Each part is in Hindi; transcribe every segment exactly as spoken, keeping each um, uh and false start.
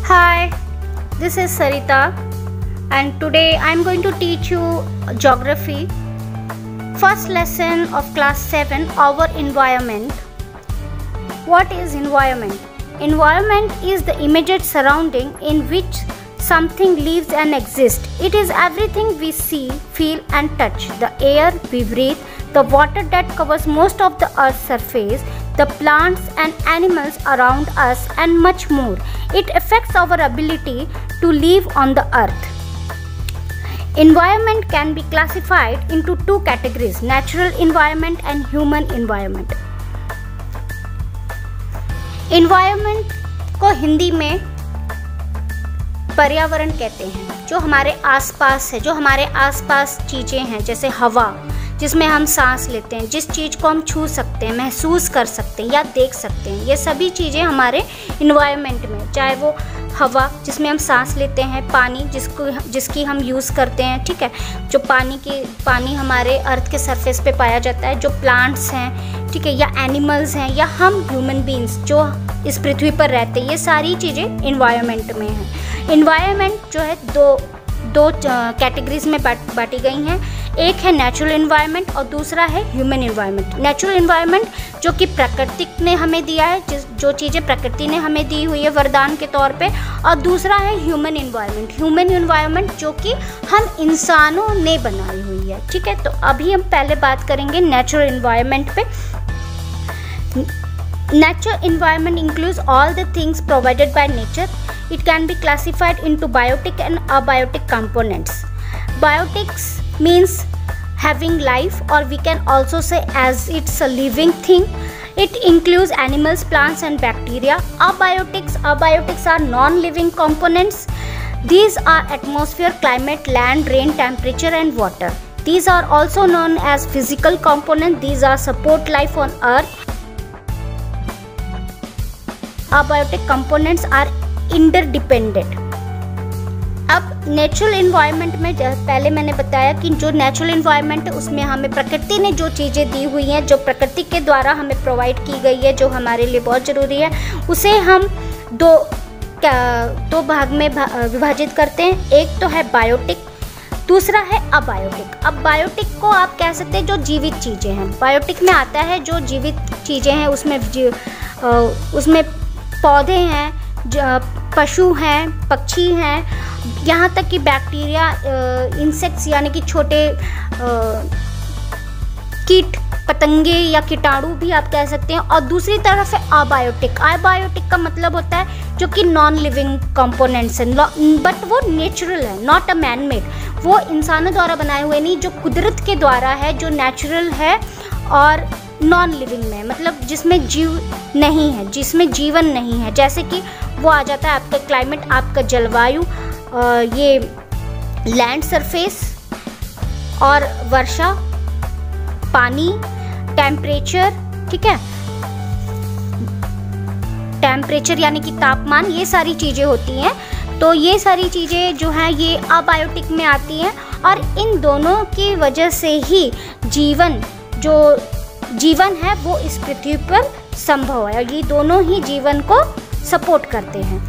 Hi, this is Sarita and today I am going to teach you geography. First lesson of class seven, our environment. What is environment? Environment is the immediate surrounding in which something lives and exists. It is everything we see, feel and touch. The air we breathe, the water that covers most of the earth's surface, the plants and animals around us and much more. It affects our ability to live on the earth. Environment can be classified into two categories, natural environment and human environment. Environment को हिंदी में पर्यावरण कहते हैं, जो हमारे आसपास है, जो हमारे आसपास चीज़ें हैं, जैसे हवा जिसमें हम सांस लेते हैं, जिस चीज़ को हम छू सकते हैं, महसूस कर सकते हैं या देख सकते हैं, ये सभी चीज़ें हमारे इन्वायरमेंट में, चाहे वो हवा जिसमें हम सांस लेते हैं, पानी जिसको जिसकी हम यूज़ करते हैं, ठीक है, जो पानी की पानी हमारे अर्थ के सरफेस पे पाया जाता है, जो प्लांट्स हैं, ठीक है, या एनिमल्स हैं, या हम ह्यूमन बींग्स जो इस पृथ्वी पर रहते हैं, ये सारी चीज़ें इन्वायरमेंट में हैं। इन्वायरमेंट जो है दो दो कैटेगरीज में बांटी गई हैं, एक है नेचुरल इन्वायरमेंट और दूसरा है ह्यूमन इन्वायरमेंट। नेचुरल इन्वायरमेंट जो कि प्रकृति ने हमें दिया है, जिस जो चीज़ें प्रकृति ने हमें दी हुई है वरदान के तौर पे, और दूसरा है ह्यूमन इन्वायरमेंट। ह्यूमन इन्वायरमेंट जो कि हम इंसानों ने बनाई हुई है, ठीक है। तो अभी हम पहले बात करेंगे नेचुरल इन्वायरमेंट पे। Natural environment includes all the things provided by nature. It can be classified into biotic and abiotic components. Biotics means having life, or we can also say as it's a living thing. It includes animals, plants and bacteria. Abiotics, abiotics are non-living components. These are atmosphere, climate, land, rain, temperature and water. These are also known as physical components. These are support life on earth. Abiotic components are interdependent. अब नेचुरल इन्वायरमेंट में पहले मैंने बताया कि जो नेचुरल इन्वायरमेंट है उसमें हमें प्रकृति ने जो चीज़ें दी हुई हैं, जो प्रकृति के द्वारा हमें प्रोवाइड की गई है, जो हमारे लिए बहुत ज़रूरी है, उसे हम दो क्या दो भाग में विभाजित करते हैं। एक तो है बायोटिक, दूसरा है अबायोटिक। अब बायोटिक को आप कह सकते हैं जो जीवित चीज़ें हैं। बायोटिक में आता है जो जीवित चीज़ें हैं, उसमें उसमें पौधे हैं, पशु हैं, पक्षी हैं, यहाँ तक कि बैक्टीरिया, इंसेक्ट्स यानी कि छोटे कीट पतंगे या कीटाणु भी आप कह सकते हैं। और दूसरी तरफ है अबायोटिक। अबायोटिक का मतलब होता है जो कि नॉन लिविंग कंपोनेंट्स हैं, बट वो नेचुरल है, नॉट अ मैन मेड। वो इंसानों द्वारा बनाए हुए नहीं, जो कुदरत के द्वारा है, जो नेचुरल है और नॉन लिविंग में, मतलब जिसमें जीव नहीं है, जिसमें जीवन नहीं है। जैसे कि वो आ जाता है आपका क्लाइमेट, आपका जलवायु, ये लैंड सरफेस और वर्षा, पानी, टेम्परेचर, ठीक है, टेम्परेचर यानी कि तापमान, ये सारी चीज़ें होती हैं। तो ये सारी चीज़ें जो हैं ये अबायोटिक में आती हैं, और इन दोनों की वजह से ही जीवन जो जीवन है वो इस पृथ्वी पर संभव है, और ये दोनों ही जीवन को सपोर्ट करते हैं।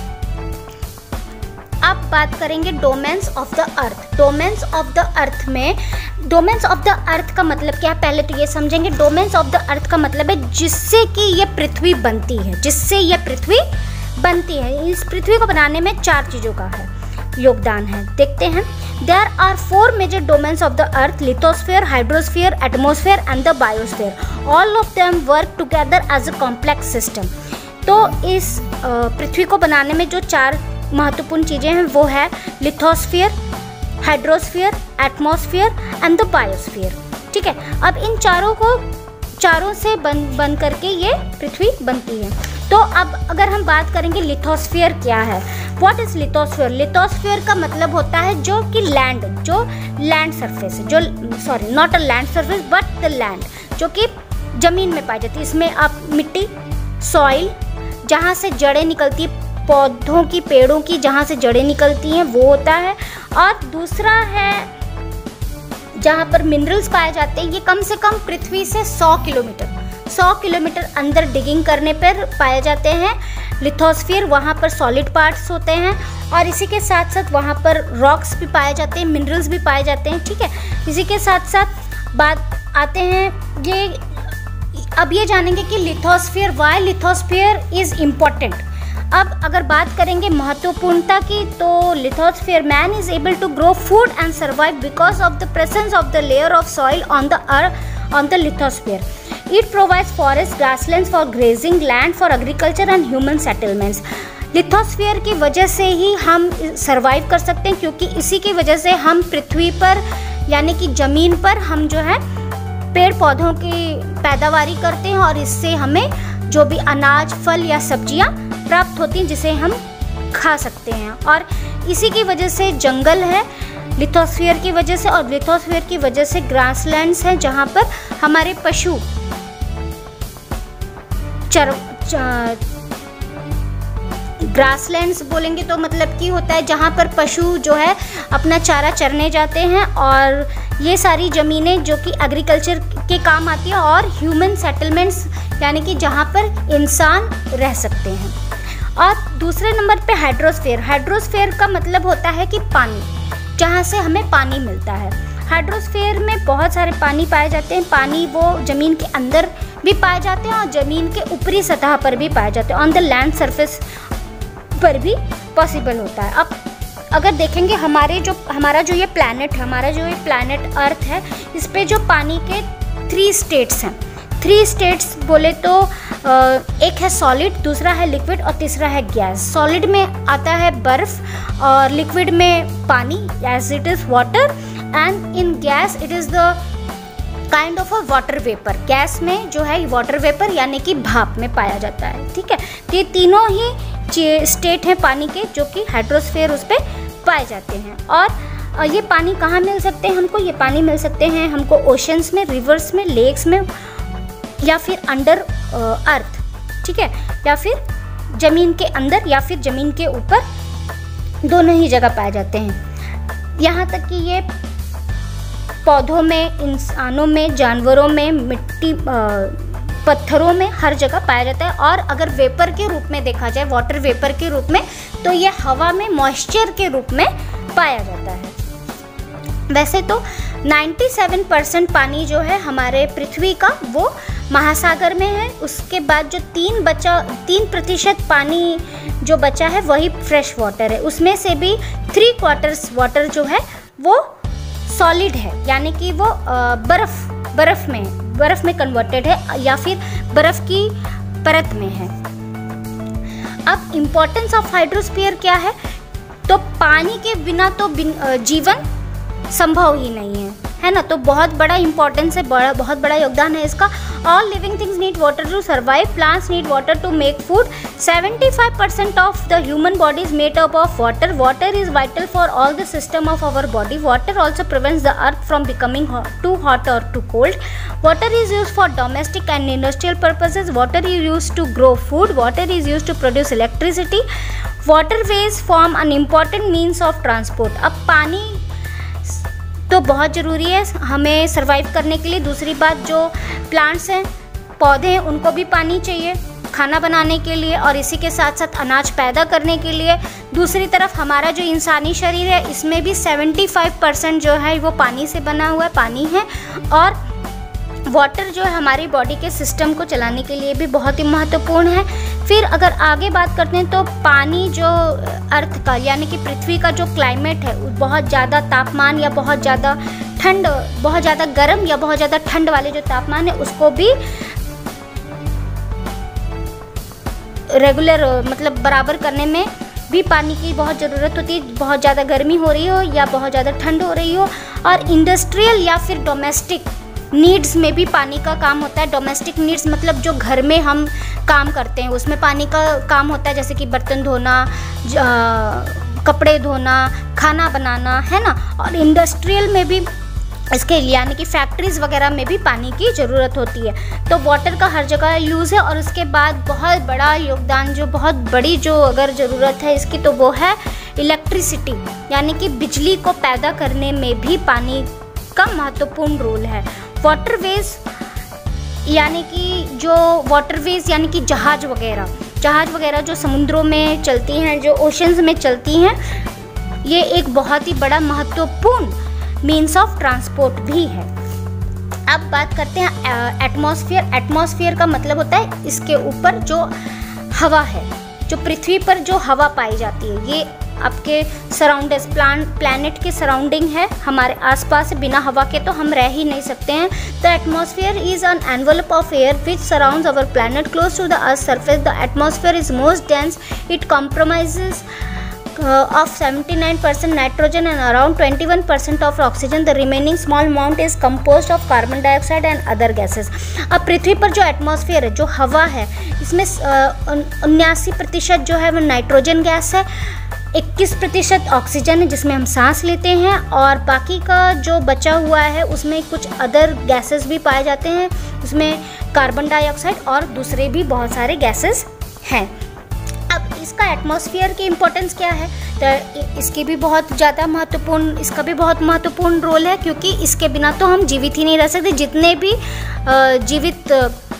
अब बात करेंगे domains of the earth. Domains of the earth में डोमेन्स ऑफ द अर्थ का मतलब क्या है, पहले तो ये समझेंगे। डोमेन्स ऑफ द अर्थ का मतलब है जिससे कि ये पृथ्वी बनती है, जिससे ये पृथ्वी बनती है। इस पृथ्वी को बनाने में चार चीज़ों का है योगदान है, देखते हैं। There are four major domains of the earth: lithosphere, hydrosphere, atmosphere and the biosphere. All of them work together as a complex system. तो इस पृथ्वी को बनाने में जो चार महत्वपूर्ण चीज़ें हैं वो है lithosphere, hydrosphere, atmosphere and the biosphere, ठीक है। अब इन चारों को चारों से बन बन करके ये पृथ्वी बनती है। तो अब अगर हम बात करेंगे लिथोस्फीयर क्या है, व्हाट इज लिथोस्फीयर। लिथोस्फीयर का मतलब होता है जो कि लैंड, जो लैंड सरफेस है, जो sorry not a land surface but the land, जो कि ज़मीन में पाई जाती है। इसमें आप मिट्टी, सॉइल, जहाँ से जड़ें निकलती है, पौधों की, पेड़ों की जहाँ से जड़ें निकलती हैं वो होता है। और दूसरा है जहाँ पर मिनरल्स पाए जाते हैं, ये कम से कम पृथ्वी से सौ किलोमीटर सौ किलोमीटर अंदर डिगिंग करने पर पाए जाते हैं। लिथोस्फीयर, वहाँ पर सॉलिड पार्ट्स होते हैं और इसी के साथ साथ वहाँ पर रॉक्स भी पाए जाते हैं, मिनरल्स भी पाए जाते हैं, ठीक है। इसी के साथ साथ बात आते हैं ये, अब ये जानेंगे कि lithosphere, why lithosphere is important. अब अगर बात करेंगे महत्वपूर्णता की, तो lithosphere, man is able to grow food and survive because of the presence of the layer of soil on the earth on the lithosphere. It provides forest, grasslands for grazing, land for agriculture and human settlements. Lithosphere की वजह से ही हम सर्वाइव कर सकते हैं, क्योंकि इसी की वजह से हम पृथ्वी पर यानी कि ज़मीन पर हम जो है पेड़ पौधों की पैदावारी करते हैं और इससे हमें जो भी अनाज, फल या सब्जियां प्राप्त होती हैं जिसे हम खा सकते हैं। और इसी की वजह से जंगल है लिथोस्फीयर की वजह से, और लिथोस्फीयर की वजह से ग्रासलैंड्स हैं जहाँ पर हमारे पशु चर ग्रासलैंड्स बोलेंगे तो मतलब कि होता है जहाँ पर पशु जो है अपना चारा चरने जाते हैं, और ये सारी ज़मीनें जो कि एग्रीकल्चर के काम आती हैं, और ह्यूमन सेटलमेंट्स यानी कि जहाँ पर इंसान रह सकते हैं। और दूसरे नंबर पे हाइड्रोस्फीयर। हाइड्रोस्फीयर का मतलब होता है कि पानी, जहाँ से हमें पानी मिलता है। हाइड्रोस्फीयर में बहुत सारे पानी पाए जाते हैं। पानी वो ज़मीन के अंदर भी पाए जाते हैं और ज़मीन के ऊपरी सतह पर भी पाए जाते हैं, ऑन द लैंड सरफेस पर भी पॉसिबल होता है। अब अगर देखेंगे हमारे जो हमारा जो ये प्लैनेट है, हमारा जो ये प्लैनेट अर्थ है, इस पे जो पानी के थ्री स्टेट्स हैं। थ्री स्टेट्स बोले तो एक है सॉलिड, दूसरा है लिक्विड और तीसरा है गैस। सॉलिड में आता है बर्फ़ और लिक्विड में पानी, as it is water, and in gas it is the kind of a water vapour. Gas में जो है वाटर वेपर यानी कि भाप में पाया जाता है, ठीक है। तो ये तीनों ही स्टेट हैं पानी के जो कि हाइड्रोस्फीयर उस पर पाए जाते हैं। और ये पानी कहाँ मिल सकते हैं हमको? ये पानी मिल सकते हैं हमको ओशंस में, रिवर्स में, लेक्स में, या फिर अंडर अर्थ, ठीक है, या फिर ज़मीन के अंदर या फिर ज़मीन के ऊपर, दोनों ही जगह पाए जाते हैं। यहाँ तक कि ये पौधों में, इंसानों में, जानवरों में, मिट्टी, पत्थरों में, हर जगह पाया जाता है। और अगर वेपर के रूप में देखा जाए, वाटर वेपर के रूप में, तो ये हवा में मॉइस्चर के रूप में पाया जाता है। वैसे तो सत्तानवे परसेंट पानी जो है हमारे पृथ्वी का वो महासागर में है। उसके बाद जो तीन बचा तीन प्रतिशत पानी जो बचा है वही फ्रेश वाटर है। उसमें से भी थ्री क्वार्टर्स वाटर जो है वो सॉलिड है, यानी कि वो बर्फ़ बर्फ़ में बर्फ़ में कन्वर्टेड है या फिर बर्फ़ की परत में है। अब इम्पोर्टेंस ऑफ हाइड्रोस्फीयर क्या है? तो पानी के बिना तो बिन, जीवन संभव ही नहीं है, है ना। तो बहुत बड़ा इंपॉर्टेंस है, बड़ा बहुत बड़ा योगदान है इसका। All living things need water to survive, plants need water to make food, seventy-five percent of the human body is made up of water. Water is vital for all the system of our body. Water also prevents the earth from becoming hot, too hot or too cold. Water is used for domestic and industrial purposes. Water is used to grow food. Water is used to produce electricity. Waterways form an important means of transport. अब पानी तो बहुत ज़रूरी है हमें सर्वाइव करने के लिए। दूसरी बात, जो प्लांट्स हैं, पौधे हैं, उनको भी पानी चाहिए खाना बनाने के लिए और इसी के साथ साथ अनाज पैदा करने के लिए। दूसरी तरफ हमारा जो इंसानी शरीर है, इसमें भी पचहत्तर परसेंट जो है वो पानी से बना हुआ है, पानी है। और वाटर जो है हमारी बॉडी के सिस्टम को चलाने के लिए भी बहुत ही महत्वपूर्ण है। फिर अगर आगे बात करते हैं तो पानी जो अर्थ का यानी कि पृथ्वी का जो क्लाइमेट है, बहुत ज़्यादा तापमान या बहुत ज़्यादा ठंड, बहुत ज़्यादा गर्म या बहुत ज़्यादा ठंड वाले जो तापमान है उसको भी रेगुलर मतलब बराबर करने में भी पानी की बहुत ज़रूरत होती है। बहुत ज़्यादा गर्मी हो रही हो या बहुत ज़्यादा ठंड हो रही हो। और इंडस्ट्रियल या फिर डोमेस्टिक नीड्स में भी पानी का काम होता है। डोमेस्टिक नीड्स मतलब जो घर में हम काम करते हैं उसमें पानी का काम होता है, जैसे कि बर्तन धोना, कपड़े धोना, खाना बनाना, है ना। और इंडस्ट्रियल में भी इसके यानी कि फैक्ट्रीज़ वगैरह में भी पानी की ज़रूरत होती है। तो वाटर का हर जगह यूज़ है। और उसके बाद बहुत बड़ा योगदान, जो बहुत बड़ी जो अगर ज़रूरत है इसकी, तो वो है इलेक्ट्रिसिटी, यानी कि बिजली को पैदा करने में भी पानी का महत्वपूर्ण रोल है। वाटरवेज यानी कि जो वाटरवेज यानी कि जहाज वगैरह जहाज वगैरह जो समुद्रों में चलती हैं, जो ओशंस में चलती हैं, ये एक बहुत ही बड़ा महत्वपूर्ण मीन्स ऑफ ट्रांसपोर्ट भी है। अब बात करते हैं एटमॉस्फेयर। एटमॉस्फेयर का मतलब होता है इसके ऊपर जो हवा है, जो पृथ्वी पर जो हवा पाई जाती है, ये आपके सराउंडर्स प्लान प्लैनेट के सराउंडिंग है, हमारे आसपास। बिना हवा के तो हम रह ही नहीं सकते हैं। The atmosphere is an envelope of air which surrounds our planet close to the earth surface. The atmosphere is most dense, it compromises uh, of seventy-nine percent nitrogen and around twenty-one percent of oxygen. The remaining small amount is composed of carbon dioxide and other gases. अब पृथ्वी पर जो एटमॉस्फेयर है, जो हवा है, इसमें उन्यासी प्रतिशत जो है वो नाइट्रोजन गैस है, इक्कीस प्रतिशत ऑक्सीजन है जिसमें हम सांस लेते हैं, और बाकी का जो बचा हुआ है उसमें कुछ अदर गैसेस भी पाए जाते हैं, उसमें कार्बन डाइऑक्साइड और दूसरे भी बहुत सारे गैसेस हैं। अब इसका एटमॉस्फेयर की इम्पोर्टेंस क्या है, तो इसकी भी बहुत ज़्यादा महत्वपूर्ण इसका भी बहुत महत्वपूर्ण रोल है, क्योंकि इसके बिना तो हम जीवित ही नहीं रह सकते। जितने भी जीवित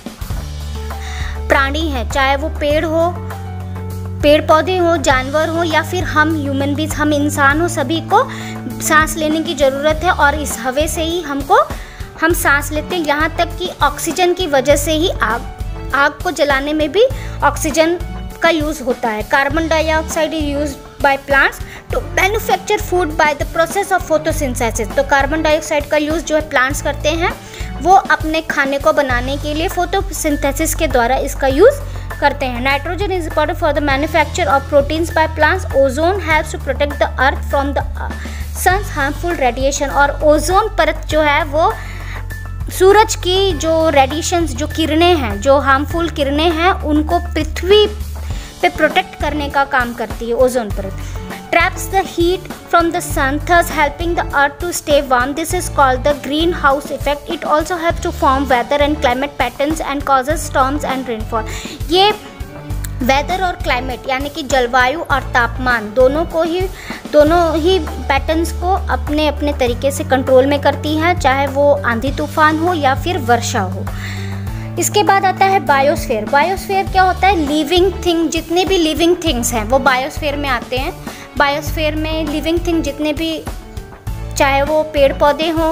प्राणी हैं, चाहे वो पेड़ हो पेड़ पौधे हो, जानवर हो, या फिर हम ह्यूमन बीज हम इंसान हो, सभी को सांस लेने की ज़रूरत है, और इस हवा से ही हमको हम सांस लेते हैं। यहाँ तक कि ऑक्सीजन की वजह से ही आग आग को जलाने में भी ऑक्सीजन का यूज़ होता है। Carbon dioxide is use by plants to manufacture food by the process of photosynthesis. तो कार्बन डाइऑक्साइड का यूज़ जो है प्लांट्स करते हैं, वो अपने खाने को बनाने के लिए फोटोसिंथेसिस के द्वारा इसका यूज़ करते हैं। Nitrogen is important for the manufacture of proteins by plants. Ozone helps to protect the earth from the sun's harmful radiation. और ओजोन परत जो है वो सूरज की जो रेडिएशंस, जो किरणें हैं, जो हार्मफुल किरणें हैं, उनको पृथ्वी पे प्रोटेक्ट करने का काम करती है ओजोन परत। Traps the heat from the sun, thus helping the earth to stay warm. This is called the greenhouse effect. It also helps to form weather and climate patterns and causes storms and rainfall. ये वेदर और क्लाइमेट यानी कि जलवायु और तापमान दोनों को ही दोनों ही पैटर्न्स को अपने अपने तरीके से कंट्रोल में करती हैं, चाहे वो आंधी तूफान हो या फिर वर्षा हो। इसके बाद आता है बायोस्फीयर। बायोस्फीयर क्या होता है, लिविंग थिंग, जितने भी लिविंग थिंग्स हैं वो बायोस्फीयर में आते हैं। बायोस्फीयर में लिविंग थिंग जितने भी, चाहे वो पेड़ पौधे हों,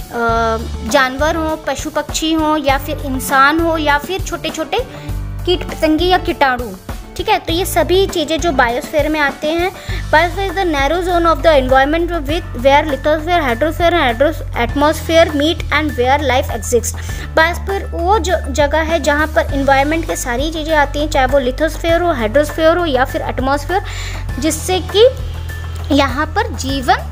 जानवर हों, पशु पक्षी हों, या फिर इंसान हो, या फिर छोटे छोटे कीट पतंगे या कीटाणु, ठीक है, तो ये सभी चीज़ें जो बायोस्फीयर में आते हैं। Biosphere is the narrow zone of the environment with where lithosphere, hydrosphere and atmosphere meet and where life exist. Biosphere वो जो जगह है जहाँ पर इन्वायरमेंट के सारी चीज़ें आती हैं, चाहे वो लिथोस्फीयर हो, हाइड्रोस्फीयर हो, या फिर एटमॉस्फेयर, जिससे कि यहाँ पर जीवन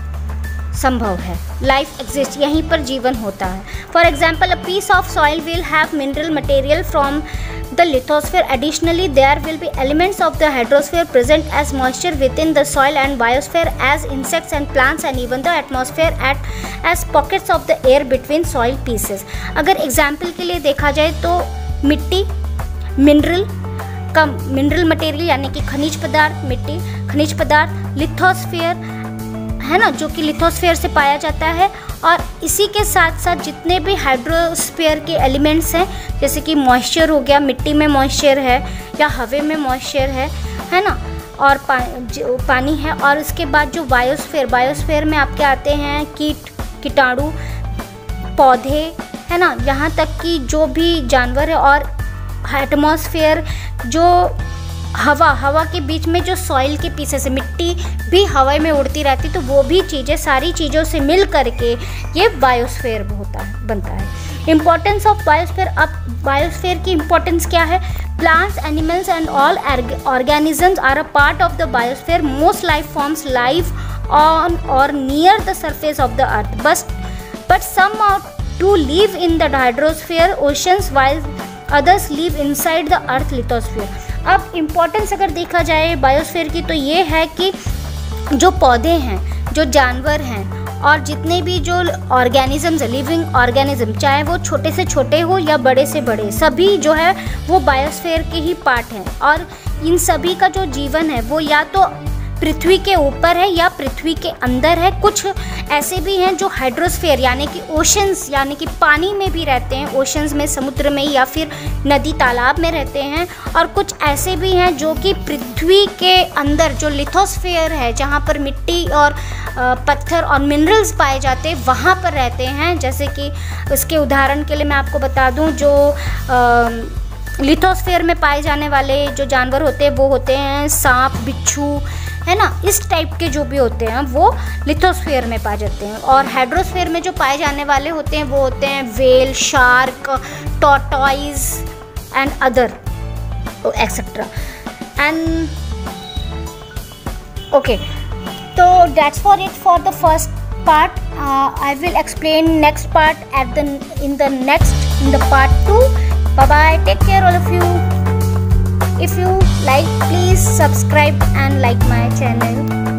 संभव है, लाइफ एग्जिस्ट, यहीं पर जीवन होता है। For example, a piece of soil will have mineral material from the lithosphere. Additionally, there will be elements of the hydrosphere present as moisture within the soil, and biosphere as insects and plants, and even the atmosphere at as pockets of the air between soil pieces. अगर एग्जाम्पल के लिए देखा जाए तो मिट्टी, मिनरल का मिनरल मटेरियल यानी कि खनिज पदार्थ, मिट्टी खनिज पदार्थ, लिथोस्फीयर है ना, जो कि लिथोस्फीयर से पाया जाता है, और इसी के साथ साथ जितने भी हाइड्रोस्फीयर के एलिमेंट्स हैं, जैसे कि मॉइस्चर हो गया, मिट्टी में मॉइस्चर है या हवा में मॉइस्चर है है ना, और पा, पानी है। और इसके बाद जो बायोस्फीयर, बायोस्फीयर में आपके आते हैं कीट, कीटाणु, पौधे, है ना, यहाँ तक कि जो भी जानवर है, और एटमॉस्फेयर जो हवा हवा के बीच में जो सॉइल के पीछे से मिट्टी भी हवा में उड़ती रहती, तो वो भी चीज़ें, सारी चीज़ों से मिल करके ये बायोस्फीयर होता है बनता है। Importance of biosphere. अब बायोस्फीयर की इम्पोर्टेंस क्या है, plants, animals and all organisms are a part of the biosphere. Most life forms live on or near the surface of the earth, बस but some do live in the hydrosphere oceans while others live inside the earth lithosphere. अब इम्पोर्टेंस अगर देखा जाए बायोस्फीयर की, तो ये है कि जो पौधे हैं, जो जानवर हैं, और जितने भी जो ऑर्गेनिजम्स है, लिविंग ऑर्गेनिज्म, चाहे वो छोटे से छोटे हो या बड़े से बड़े, सभी जो है वो बायोस्फीयर के ही पार्ट हैं। और इन सभी का जो जीवन है वो या तो पृथ्वी के ऊपर है या पृथ्वी के अंदर है। कुछ ऐसे भी हैं जो हाइड्रोस्फीयर यानी कि ओशंस यानी कि पानी में भी रहते हैं, ओशंस में, समुद्र में या फिर नदी तालाब में रहते हैं। और कुछ ऐसे भी हैं जो कि पृथ्वी के अंदर जो लिथोस्फीयर है, जहाँ पर मिट्टी और पत्थर और मिनरल्स पाए जाते हैं, वहाँ पर रहते हैं। जैसे कि उसके उदाहरण के लिए मैं आपको बता दूँ, जो लिथोस्फीयर में पाए जाने वाले जो जानवर होते हैं वो होते हैं सांप, बिच्छू, है ना, इस टाइप के जो भी होते हैं वो लिथोस्फीयर में पाए जाते हैं। और हाइड्रोस्फीयर में जो पाए जाने वाले होते हैं वो होते हैं whale, shark, tortoise and other etcetera. And okay, तो that's for it for the first part. uh, I will explain next part at the in the next in the part two. Bye bye, take care all of you. If you like, please subscribe and like my channel.